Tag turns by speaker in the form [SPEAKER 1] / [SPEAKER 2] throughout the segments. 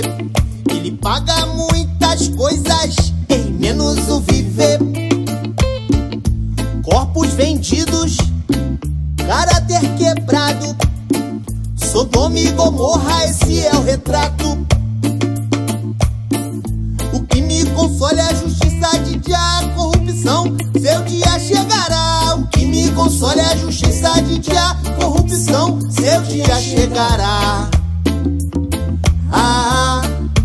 [SPEAKER 1] viver. Ele paga muitas coisas, em menos o viver. Corpos vendidos, caráter quebrado. Sodoma e Gomorra, esse é o retrato. O que me consola é a justiça de dia, a corrupção, seu dia chegará. O que me consola é a justiça de dia, a corrupção, seu dia chegará. Ah,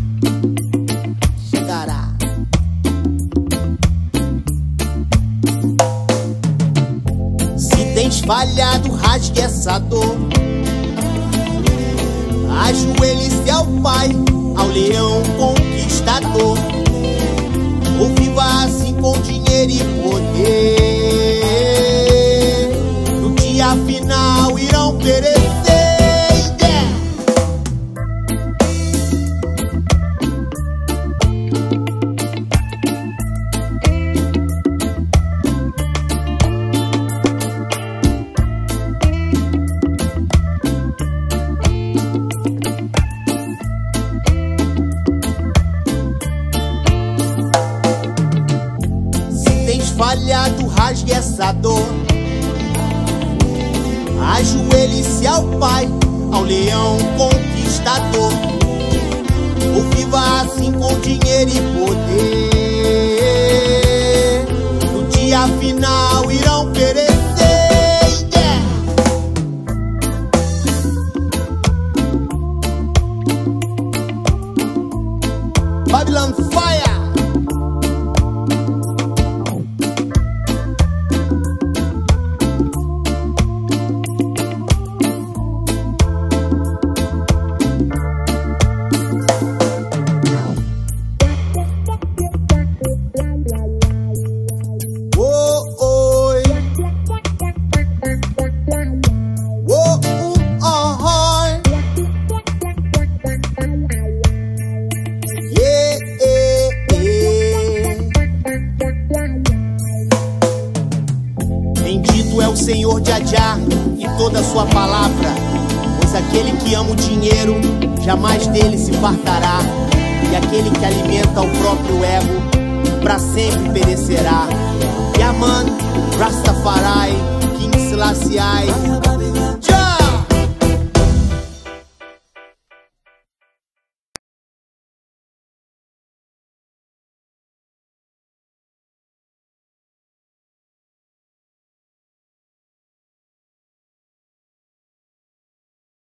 [SPEAKER 1] chegará. Se tens falhado, rasgue essa dor. Ajoelhe-se ao Pai, ao leão conquistador. Ou viva assim com dinheiro e poder. No dia final irão perecer. Falhado, rasgue essa dor. Ajoelhe-se ao Pai, ao leão conquistador. Ou viva assim com dinheiro e poder. No dia final irão perecer. Babylon Fire. Bendito é o Senhor de Adjar e toda a sua palavra, pois aquele que ama o dinheiro jamais dele se fartará, e aquele que alimenta o próprio ego para sempre perecerá. Yaman, Rastafari, King Selassie,